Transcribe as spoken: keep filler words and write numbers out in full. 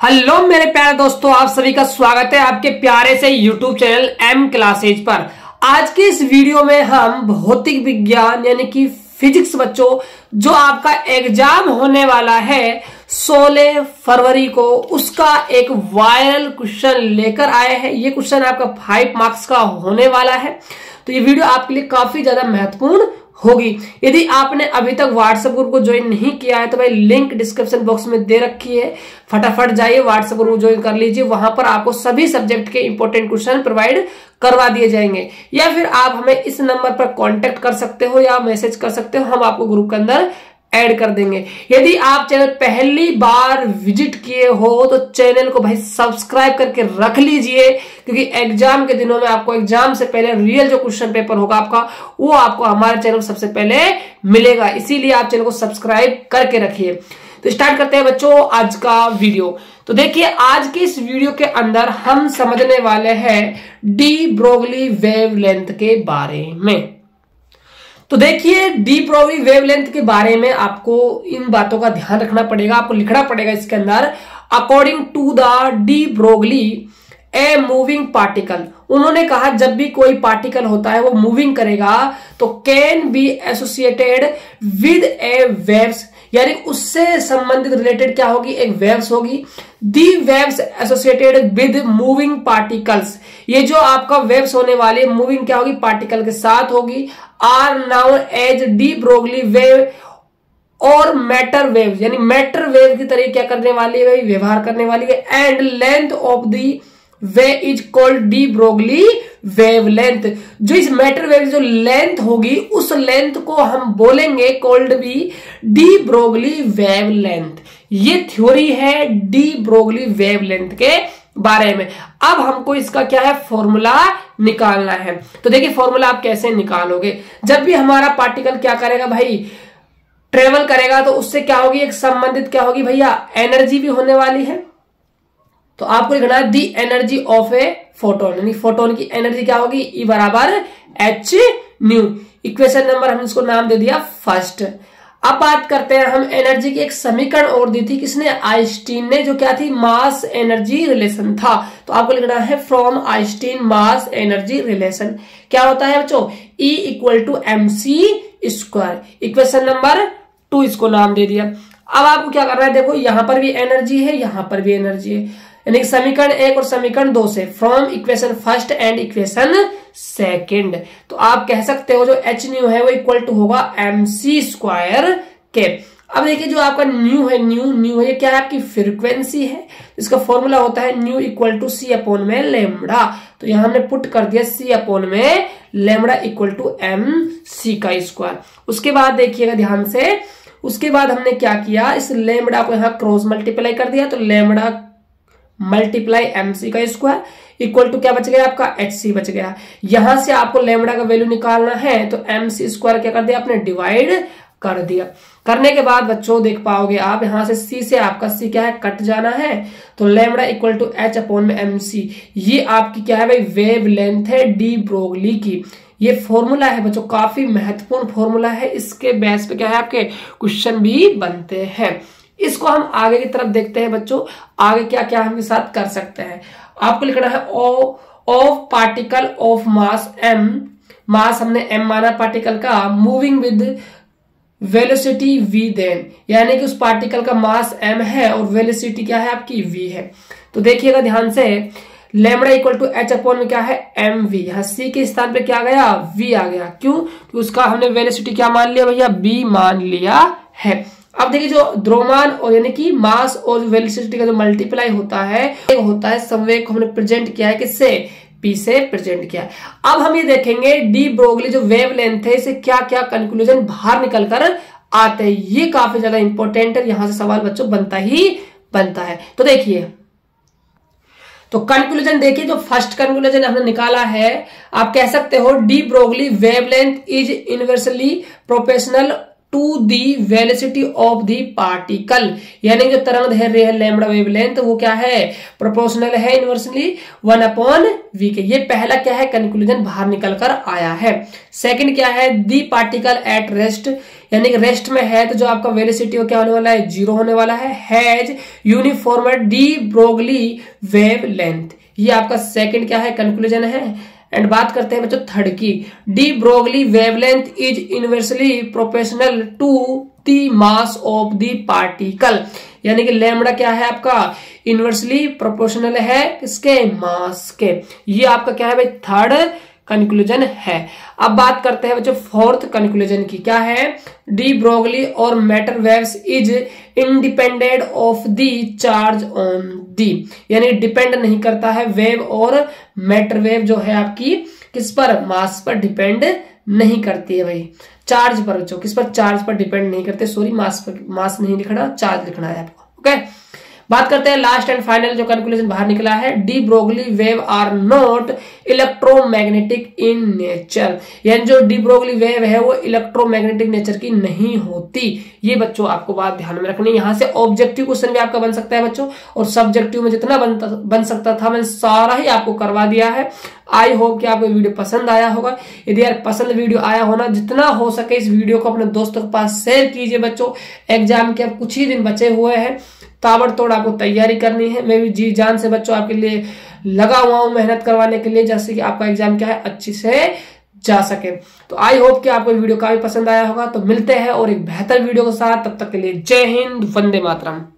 Hello मेरे प्यारे दोस्तों, आप सभी का स्वागत है आपके प्यारे से यूट्यूब चैनल एम क्लासेज पर। आज के इस वीडियो में हम भौतिक विज्ञान यानी कि फिजिक्स बच्चों जो आपका एग्जाम होने वाला है सोलह फरवरी को, उसका एक वायरल क्वेश्चन लेकर आए हैं। ये क्वेश्चन आपका फाइव मार्क्स का होने वाला है, तो ये वीडियो आपके लिए काफी ज्यादा महत्वपूर्ण होगी। यदि आपने अभी तक व्हाट्सएप ग्रुप को ज्वाइन नहीं किया है तो भाई लिंक डिस्क्रिप्शन बॉक्स में दे रखी है, फटाफट जाइए व्हाट्सएप ग्रुप ज्वाइन कर लीजिए। वहां पर आपको सभी सब्जेक्ट के इंपॉर्टेंट क्वेश्चन प्रोवाइड करवा दिए जाएंगे, या फिर आप हमें इस नंबर पर कांटेक्ट कर सकते हो या मैसेज कर सकते हो, हम आपको ग्रुप के अंदर ऐड कर देंगे। यदि आप चैनल पहली बार विजिट किए हो तो चैनल को भाई सब्सक्राइब करके रख लीजिए, क्योंकि एग्जाम के दिनों में आपको एग्जाम से पहले रियल जो क्वेश्चन पेपर होगा आपका, वो आपको हमारे चैनल सबसे पहले मिलेगा। इसीलिए आप चैनल को सब्सक्राइब करके रखिए। तो स्टार्ट करते हैं बच्चों आज का वीडियो। तो देखिए, आज के इस वीडियो के अंदर हम समझने वाले हैं डी ब्रोगली वेवलेंथ के बारे में। तो देखिए, डी ब्रोगली वेवलेंथ के बारे में आपको इन बातों का ध्यान रखना पड़ेगा, आपको लिखना पड़ेगा इसके अंदर। According to the de Broglie a moving particle, उन्होंने कहा जब भी कोई पार्टिकल होता है वो मूविंग करेगा तो can be associated with a waves, यानी उससे संबंधित रिलेटेड क्या होगी, एक वेव्स होगी। The waves associated with moving particles, ये जो आपका वेव्स होने वाली मूविंग क्या होगी, पार्टिकल के साथ होगी। Are known as de Broglie wave और मैटर वेव, यानी मैटर वेव की तरह क्या करने वाली है, व्यवहार करने वाली है। And length of the way is called de Broglie wavelength, जो इस मैटर वेव जो लेंथ होगी उस लेंथ को हम बोलेंगे कॉल्ड भी डी ब्रोगली वेवलेंथ। ये थ्योरी है डी ब्रोगली वेवलेंथ के बारे में। अब हमको इसका क्या है, फॉर्मूला निकालना है। तो देखिए, फॉर्मूला आप कैसे निकालोगे, जब भी हमारा पार्टिकल क्या करेगा भाई, ट्रेवल करेगा, तो उससे क्या होगी, एक संबंधित क्या होगी भैया, एनर्जी भी होने वाली है। तो आपको लिखना है the energy of a photon, यानी फोटोन की एनर्जी क्या होगी, ई बराबर एच न्यू। इक्वेशन नंबर हमने इसको नाम दे दिया फर्स्ट। अब बात करते हैं हम एनर्जी की, एक समीकरण और दी थी किसने, आइंस्टीन ने, जो क्या थी, मास एनर्जी रिलेशन था। तो आपको लिखना है from Einstein mass energy relation. क्या होता है बच्चों, E equal to M C square. Equation number two इसको नाम दे दिया। अब आपको क्या करना है, देखो यहां पर भी एनर्जी है, यहां पर भी एनर्जी है, यानी समीकरण एक और समीकरण दो से, from equation first and equation second. तो आप कह सकते हो जो एच न्यू है वो इक्वल टू होगा एम सी स्क्वायर के। अब देखिए, जो आपका न्यू है, न्यू न्यू है, ये क्या है, आपकी फ्रीक्वेंसी है। इसका फॉर्मूला होता है nu equal to C upon में लेमड़ा। तो यहां हमने पुट कर दिया सी अपॉन में lambda equal to M C का स्क्वायर। उसके बाद देखिएगा ध्यान से, उसके बाद हमने क्या किया, इस लेमड़ा को यहां क्रॉस मल्टीप्लाई कर दिया, तो लेमड़ा मल्टीप्लाई एम सी का स्क्वायर इक्वल टू क्या बच गया, आपका एच सी बच गया। यहां से आपको लेमड़ा का वैल्यू निकालना है, तो एम सी स्क्वायर क्या कर दिया आपने, डिवाइड कर दिया। करने के बाद बच्चों देख पाओगे आप, यहां से सी से आपका सी क्या है, कट जाना है, तो lambda equal to H upon में एम सी। ये आपकी क्या है भाई, वेव लेंथ है डी ब्रोगली की। ये फॉर्मूला है बच्चों, काफी महत्वपूर्ण फॉर्मूला है, इसके बेस पे क्या है आपके क्वेश्चन भी बनते हैं। इसको हम आगे की तरफ देखते हैं बच्चों, आगे क्या क्या हम के साथ कर सकते हैं। आपको लिखना है of particle of mass M, mass हमने एम माना पार्टिकल का, moving with velocity V then, यानी कि उस पार्टिकल का मास एम है और वेलोसिटी क्या है आपकी वी है। तो देखिएगा ध्यान से, lambda equal to H upon में क्या है, एम वी, यहां सी के स्थान पे क्या आ गया, वी आ गया। क्यों, कि उसका हमने वेलोसिटी क्या मान लिया भैया, बी मान लिया है। अब देखिए, जो द्रव्यमान और यानी कि मास और वेलोसिटी का जो मल्टीप्लाई होता है, एक होता है संवेग को हमने प्रेजेंट किया है किससे, पी से प्रेजेंट किया है। अब हम ये देखेंगे डी ब्रोगली जो वेव लेंथ है, इसे क्या क्या कंक्लूजन बाहर निकल कर आते हैं। ये काफी ज्यादा इंपॉर्टेंट है, यहां से सवाल बच्चों बनता ही बनता है। तो देखिए, तो कंक्लूजन देखिए, जो फर्स्ट कंक्लूजन हमने निकाला है, आप कह सकते हो de Broglie wavelength is inversely proportional to the velocity of the particle, यानी जो तरंग दैर्ध्य है लैम्बडा वेवलेंथ वो क्या है, प्रोपोर्शनल है इनवर्सली वन अपॉन वी के। ये पहला क्या है, कंक्लूजन बाहर निकल कर आया है। सेकंड क्या है, दी पार्टिकल एट रेस्ट, यानी कि रेस्ट में है तो जो आपका वेलोसिटी वो क्या होने वाला है, जीरो होने वाला है। Has uniform de Broglie wave length, ये आपका सेकंड क्या है, कंक्लूजन है। एंड बात करते हैं बच्चों थर्ड की, de Broglie wavelength is inversely proportional to the mass of the particle, यानी कि लैम्बडा क्या है आपका, इनवर्सली प्रोपोर्शनल है किसके, मास के। ये आपका क्या है भाई, थर्ड कंक्लूजन है। अब बात करते हैं बच्चों फोर्थ कंक्लूजन की, क्या है, डी ब्रोगली और matter waves is independent of the charge on the, यानी डिपेंड नहीं करता है वेव और मैटर वेव जो है आपकी किस पर, मास पर डिपेंड नहीं करती है भाई, चार्ज पर बच्चों, किस पर, चार्ज पर डिपेंड नहीं करते, सॉरी मास पर, मास नहीं लिखना, चार्ज लिखना है आपको। ओके, बात करते हैं लास्ट एंड फाइनल जो कंक्लूजन बाहर निकला है, de Broglie wave are not electromagnetic in nature, यानी जो डी ब्रोगली वेव है वो इलेक्ट्रोमैग्नेटिक नेचर की नहीं होती। ये बच्चों आपको बात ध्यान में रखनी है। यहां से ऑब्जेक्टिव क्वेश्चन भी आपका बन सकता है बच्चों, और सब्जेक्टिव में जितना बनता बन सकता था मैंने सारा ही आपको करवा दिया है। आई होप कि आपको वीडियो पसंद आया होगा। यदि यार पसंद वीडियो आया होना, जितना हो सके इस वीडियो को अपने दोस्तों के पास शेयर कीजिए बच्चों। एग्जाम के अब कुछ ही दिन बचे हुए हैं, ताबड़तोड़ आपको तैयारी करनी है। मैं भी जी जान से बच्चों आपके लिए लगा हुआ हूं मेहनत करवाने के लिए, जैसे कि आपका एग्जाम क्या है अच्छी से जा सके। तो आई होप कि आपको वीडियो काफी पसंद आया होगा। तो मिलते हैं और एक बेहतर वीडियो के साथ, तब तक के लिए जय हिंद, वंदे मातरम।